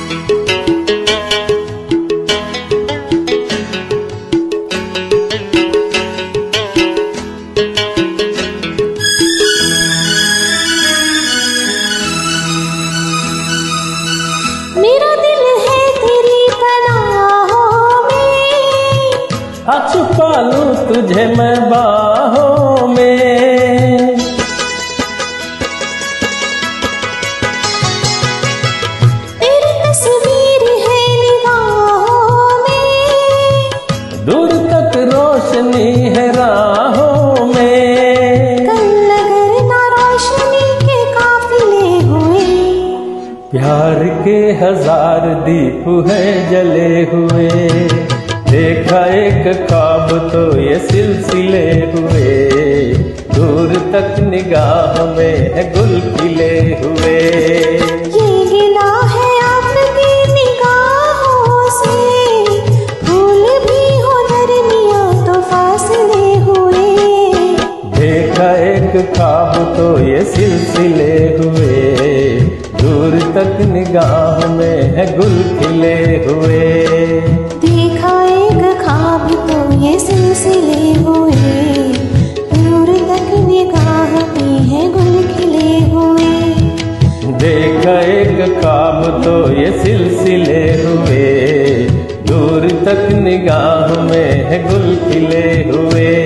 मेरा दिल है तेरी पनाहों में, छुपा लूं तुझे मैं बाहों में। तेरी तस्वीर है निगाहों में, दूर तक रोशनी है राहों में। कल नगर ना रोशनी के काफिले हुए, प्यार के 1000 दीप हैं जले हुए। देखा एक ख्वाब तो ये सिलसिले हुए, दूर तक निगाह में है गुल खिले हुए। ये गिला है आपकी निगाहों से, फूल भी हो दरमिया तो फासले हुए। देखा एक ख्वाब तो ये सिलसिले हुए, दूर तक निगाह में है गुल खिले हुए। देखा एक ख्वाब तो ये सिलसिले हुए, दूर तक निगाह में है गुल खिले हुए। देखा एक ख्वाब तो ये सिलसिले हुए, दूर तक निगाह में है गुल खिले हुए।